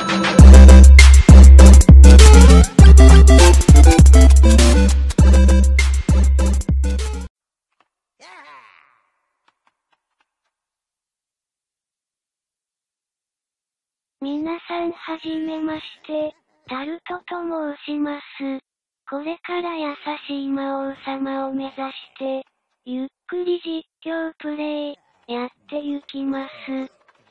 皆さんはじめまして、タルトと申します。これから優しい魔王様を目指して、ゆっくり実況プレイ、やっていきます。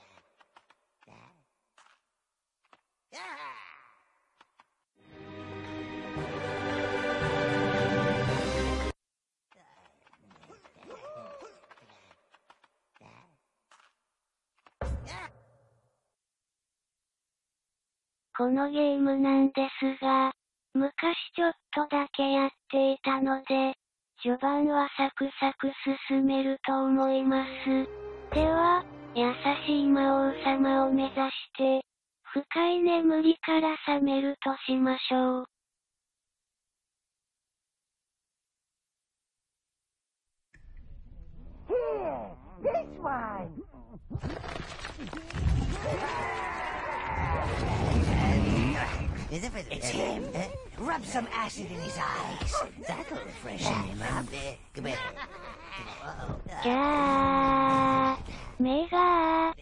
このゲームなんですが、昔ちょっとだけやっていたので、序盤はサクサク進めると思います。では、優しい魔王様を目指して、深い眠りから覚めるとしましょう。 This one! It's him. Rub some acid in his eyes. That'll freshen him up. じゃあ、目が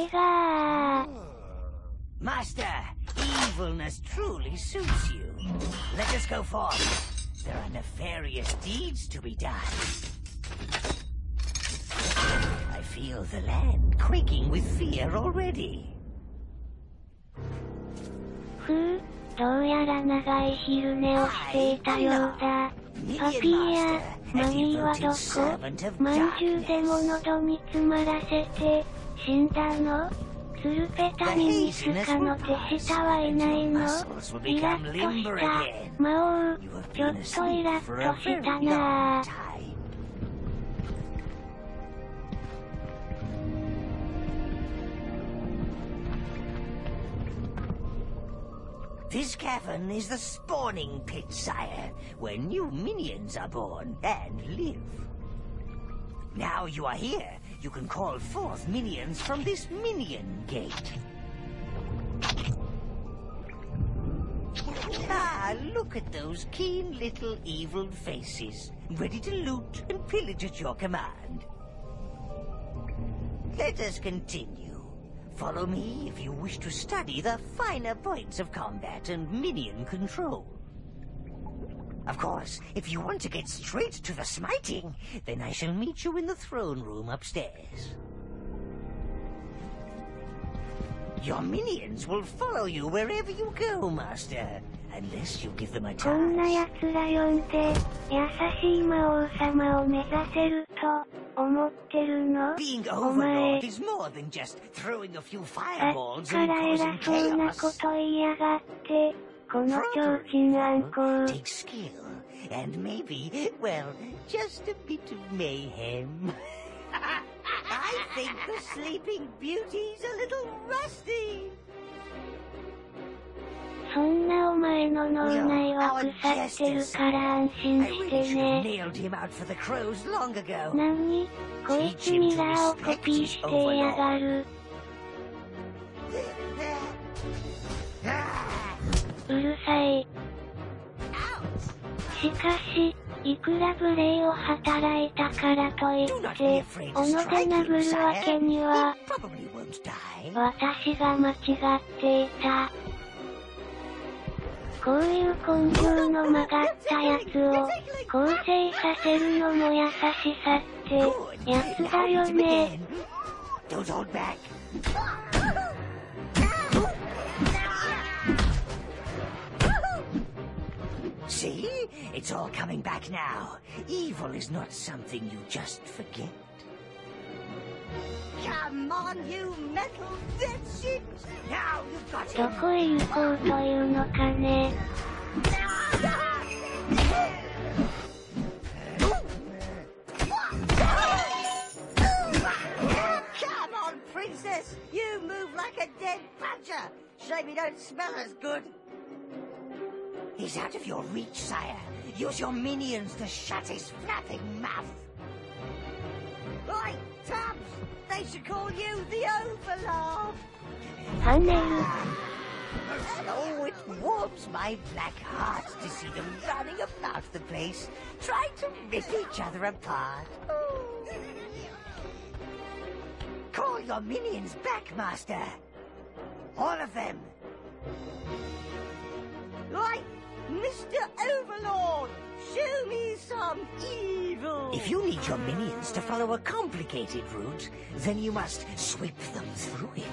Master, evilness truly suits you. Let us go forth. There are nefarious deeds to be done. I feel the land quaking with fear already. どうやら長い昼寝をしていたようだ。パピーやマミーはどこ？まんじゅうでも喉に詰まらせて死んだの？ツルペタにミスカの手下はいないの？イラッとした魔王、ちょっとイラッとしたなぁ。 This cavern is the spawning pit, sire, where new minions are born and live. Now you are here, you can call forth minions from this minion gate. Ah, look at those keen little evil faces, ready to loot and pillage at your command. Let us continue. Follow me if you wish to study the finer points of combat and minion control. Of course, if you want to get straight to the smiting, then I shall meet you in the throne room upstairs. Your minions will follow you wherever you go, Master, unless you give them a こんな task. 奴ら呼んで、優しい魔王様を目指せると思ってるの？ Being お前、 Overlord is more than just throwing a few さっ fireballs きか and ら causing 偉そうなこ chaos. と言いやがって、このちょうちんあんこ。 Takes skill, and maybe, well, just a bit of mayhem. I think the Sleeping Beauty's a little rusty. そんなお前の脳内は腐ってるから安心 I し really て should have ね。 nailed him out for the crows long ago. なに？こいつミラーをコピーしてやがる。うるさい。しかし、いくら無礼を働いたからとい Do っ not be て、 afraid お to の strike で him, 殴るわけ sire. に He は、 probably won't die. 私が間違っていた。こういう根性の曲がったやつを、構成させるのも優しさってやつだよね。 Don't hold back. See? It's all coming back now. Evil is not something you just forget. Come on, you metal dipshit! Now you've got ど him. こへ行こうというのかね。 Come on, princess! You move like a dead badger! Shame you don't smell as good. He's out of your reach, sire. Use your minions to shut his flapping mouth. Right, Tubbs! They should call you the Overlord. 跳ねる。 Oh, it warms my black heart to see them running about the place, trying to rip each other apart. Call your minions back, Master. All of them. Right, Mr. Overlord, show me some evil. If you need your minions to follow a complicated route, then you must sweep them through it.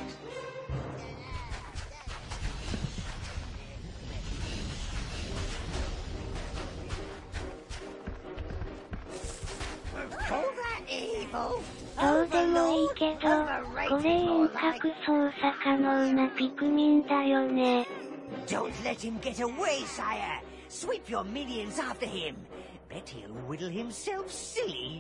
Call that evil? どうでもいいけど、これ遠隔操作可能なピクミンだよね。 Don't let him get away, sire! Sweep your minions after him! Bet he'll whittle himself silly!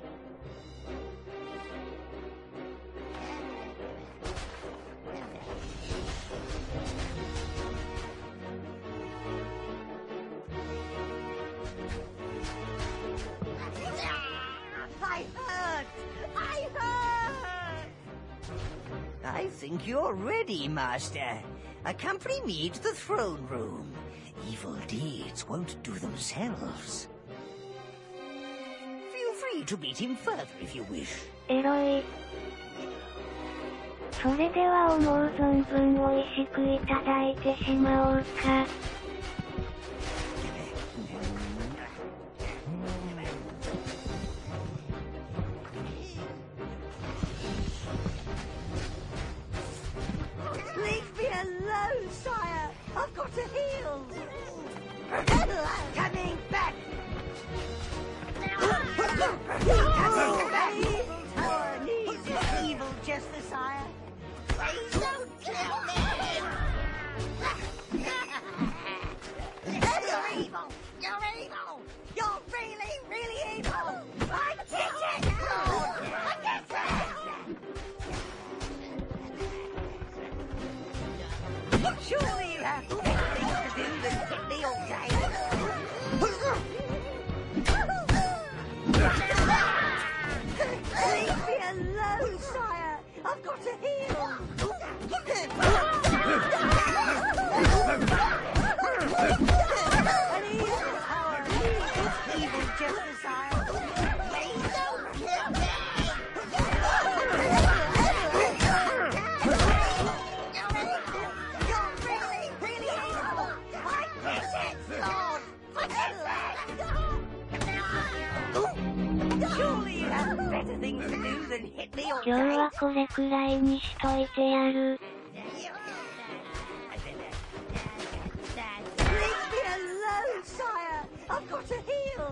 I hurt! I hurt! I think you're ready, Master. Accompany me to the throne room. Evil deeds won't do themselves. Feel free to beat him further if you wish. エロい。それでは思う存分美味しくいただいてしまおうか。 Leave me alone, sire! I've got to heal! Coming back! Coming back! Tower needs your evil justice, sire! Please don't kill me! You're evil! You're evil! You're really, really evil! I get it! I get it! Surely you have better things to do than hit me all day. Leave me alone, sire. I've got to heal. An evil power needs evil justice, sire. Please don't kill me. Surely you have better things to do than hit me all 今日 day. はこれくらいにしといてやる。 Leave me alone, sire. I've got to heal.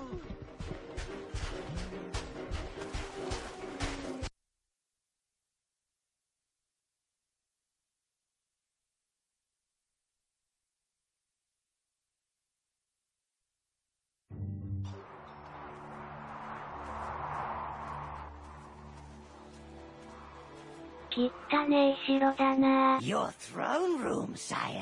汚ねえ城だな。 Your throne room, sire.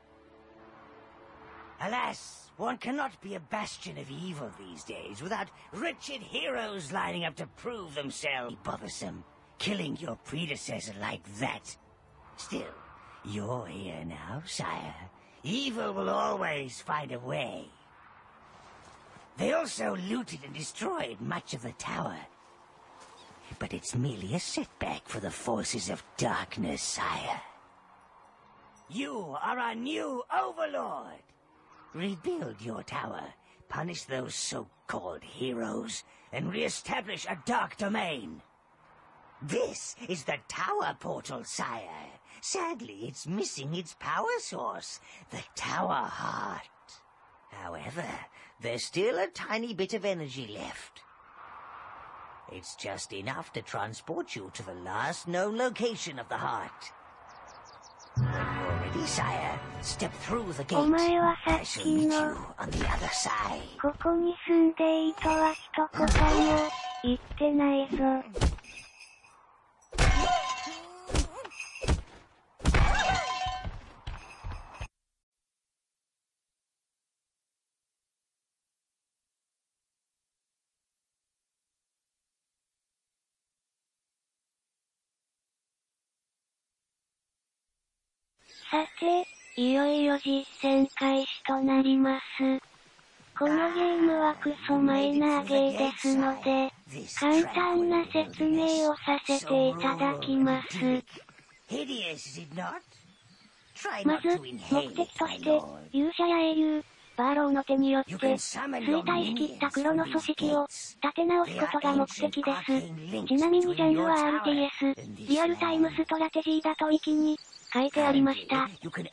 Alas, one cannot be a bastion of evil these days without wretched heroes lining up to prove themselves bothersome, killing your predecessor like that. Still, you're here now, sire. Evil will always find a way. They also looted and destroyed much of the tower. But it's merely a setback for the forces of darkness, sire. You are our new overlord. Rebuild your tower, punish those so-called heroes, and re-establish a dark domain. This is the tower portal, sire. Sadly, it's missing its power source, the tower heart. However, there's still a tiny bit of energy left. It's just enough to transport you to the last known location of the heart. When you're ready, sire, step through the gate. お前はさ I っ shall き meet の you on the other side. ここに住んでいいとは一言も言ってないぞ。さて、 いよいよ実践開始となります。このゲームはクソマイナーゲーですので、簡単な説明をさせていただきます。まず、目的として、勇者や英雄、バーローの手によって、衰退しきった黒の組織を、立て直すことが目的です。ちなみにジャンルは RTS、リアルタイムストラテジーだとウィキに、書いてありました。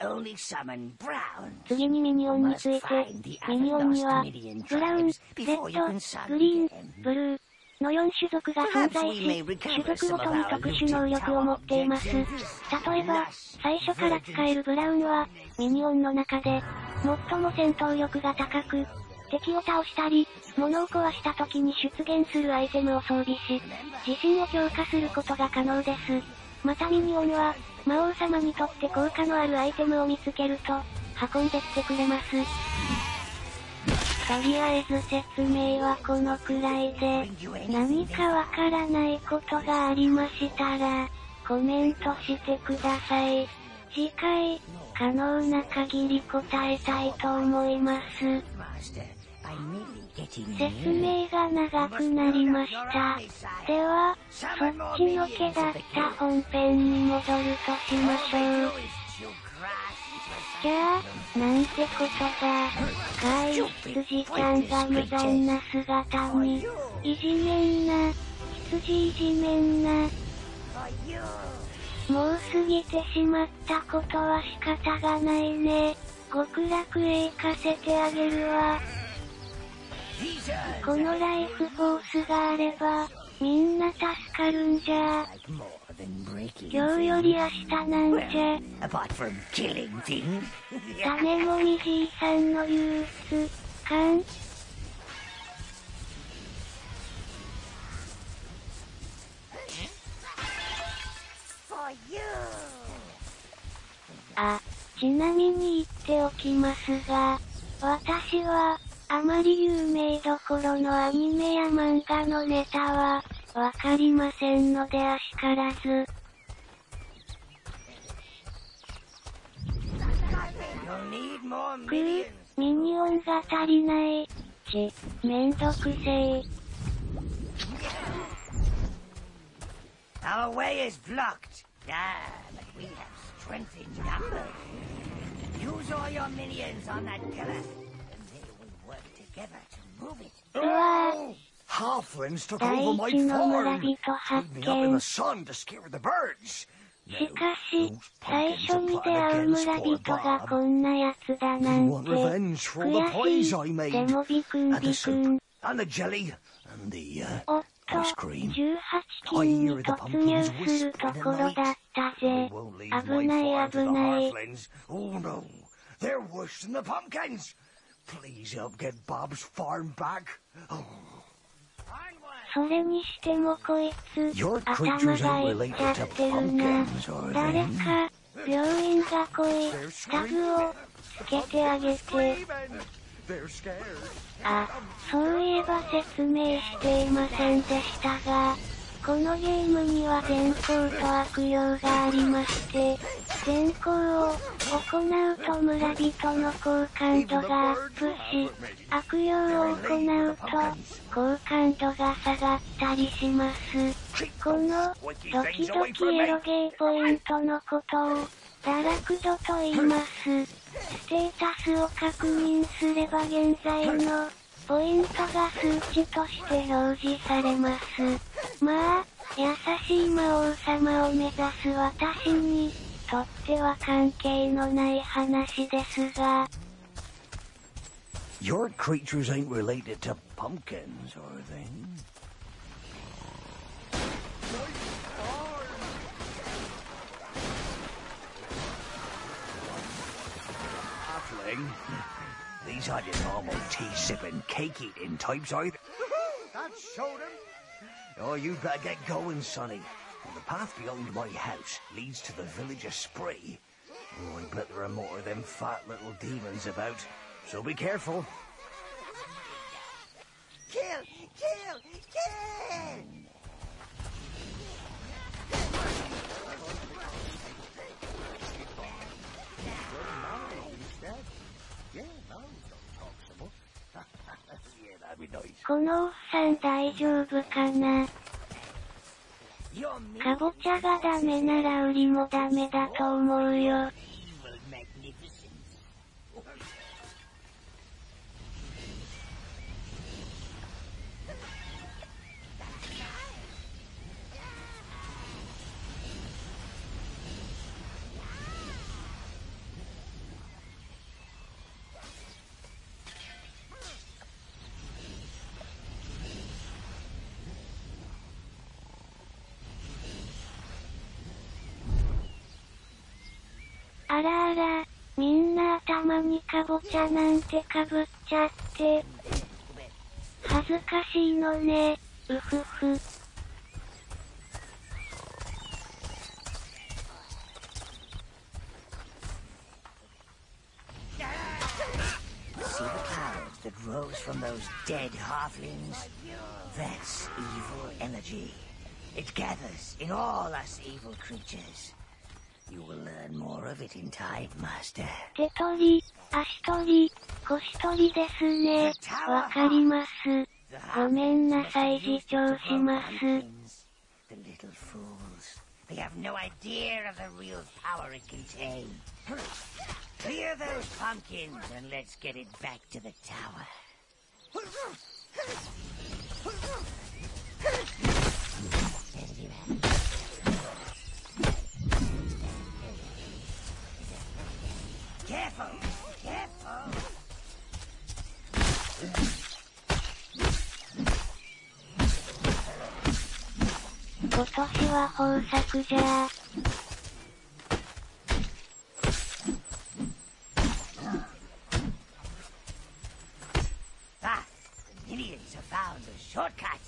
次にミニオンについて、ミニオンには、ブラウン、レッド、グリーン、ブルーの4種族が存在し、種族ごとに特殊能力を持っています。例えば、最初から使えるブラウンは、ミニオンの中で、最も戦闘力が高く、敵を倒したり、物を壊した時に出現するアイテムを装備し、自身を強化することが可能です。またミニオンは、魔王様にとって効果のあるアイテムを見つけると、運んできてくれます。とりあえず説明はこのくらいで、何かわからないことがありましたら、コメントしてください。次回、可能な限り答えたいと思います。説明が長くなりました。では、そっちのけだった本編に戻るとしましょう。じゃあ、なんてことだ。外出時間が無残な姿に、いじめんな、羊いじめんな。もう過ぎてしまったことは仕方がないね。極楽へ行かせてあげるわ。このライフフォースがあれば、みんな助かるんじゃ。今日より明日なんじゃ。種もみじいさんの憂鬱感。あ、ちなみに言っておきますが、私は、あまり有名どころのアニメや漫画のネタは、わかりませんのであしからず。ミニオンが足りない。めんどくせえ。 Our way is blocked. Ah, but we have strength in numbers. Use all your minions on that pillar, and they will work together to move it. Oh! Halflings took over my farm. Put me up in the sun to scare the birds. しかし、最初に出会う村人がこんなやつだなんて、悔しい。でもビクンビクン。 And the jelly, and the, おっと、18金に突入するところだったぜ。危ない危ない。 Oh no, they're worse than the pumpkins. Please help get Bob's farm back. Oh. それにしてもこいつ、頭がいっちゃってるな。誰か、病院が来い、タグをつけてあげて。あ、そういえば説明していませんでしたが、このゲームには善行と悪用がありまして、善行を行うと村人の好感度がアップし、悪用を行うと好感度が下がったりします。このドキドキエロゲーポイントのことを堕落度と言います。ステータスを確認すれば現在のポイントが数値として表示されます。まあ、優しい魔王様を目指す私にとっては関係のない話ですが。 Your creatures ain't related to pumpkins, are they? Halfling? These aren't your normal tea-sipping, cake-eating types, are they? That showed him. Oh, you better get going, sonny. The path behind my house leads to the village of Spree. Oh, I bet there are more of them fat little demons about, so be careful. Kill! Kill! Kill! このおっさん大丈夫かな。かぼちゃがダメならウリもダメだと思うよ。あらあら、みんな頭にかぼちゃなんてかぶっちゃって。恥ずかしいのね、うふふ。 See the clouds that rose from those dead halflings? That's evil energy. It gathers in all us evil creatures. You will learn more of it in time, Master. 手取り、足取り、腰取りですね。わかります。ごめんなさい、自重します。 The little fools. They have no idea of the real power it contains. Clear those pumpkins and let's get it back to the tower. Careful! Careful! 今年は豊作じゃー。 Ah! The Minions have found a shortcut!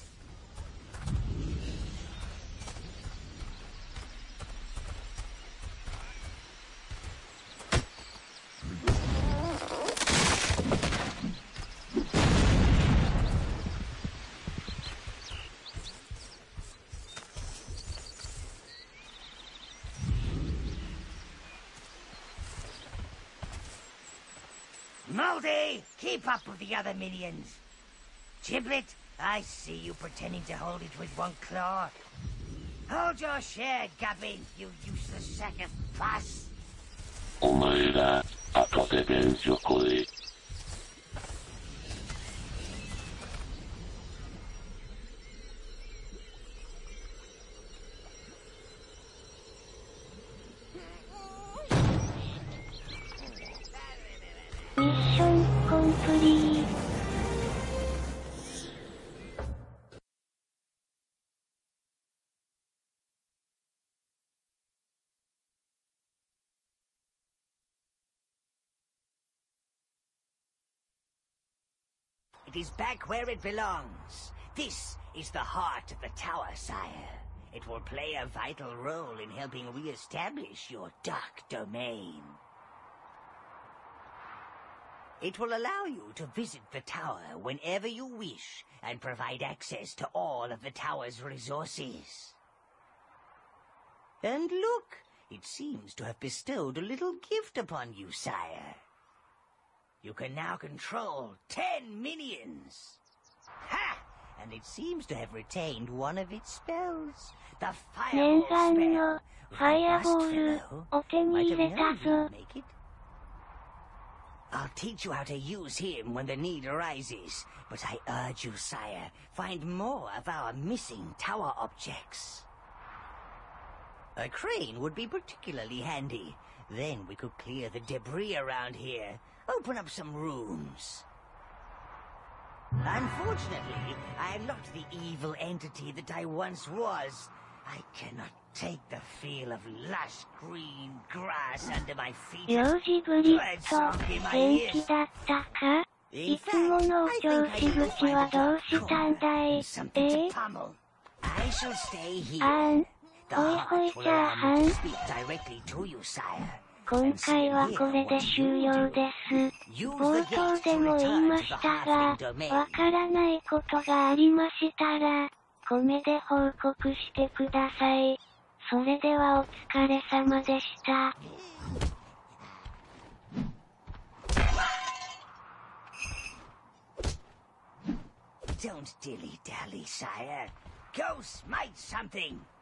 Moldy, keep up with the other minions. Giblet, I see you pretending to hold it with one claw. Hold your share, Guppy, you useless sack of pus. お前ら、後で便所来い。 ミッションコンプリート。 It is back where it belongs. This is the heart of the tower, sire. It will play a vital role in helping re-establish your dark domain. It will allow you to visit the tower whenever you wish and provide access to all of the tower's resources. And look, it seems to have bestowed a little gift upon you, sire. You can now control 10 minions. Ha! And it seems to have retained one of its spells. The 念 Fireball 願 spell. のファイアボールお手に入れたぞ。 Make it. I'll teach you how to use him when the need arises. But I urge you, sire, find more of our missing tower objects. A crane would be particularly handy. Then we could clear the debris around here. Open up some rooms. Unfortunately, I am not the evil entity that I once was. I cannot take the feel of lush green grass under my feet. 幼児ブリッド、元気だったか？いつものお調子口はどうしたんだい？ I shall stay here. あん、 The ほいほい heart チ will ャー allow ハ me ン。 to speak directly to you, sire. 今回はこれで終了です。冒頭でも言いましたが、わからないことがありましたら、コメで報告してください。それではお疲れ様でした。 Don't dilly-dally, sire. Go smite something!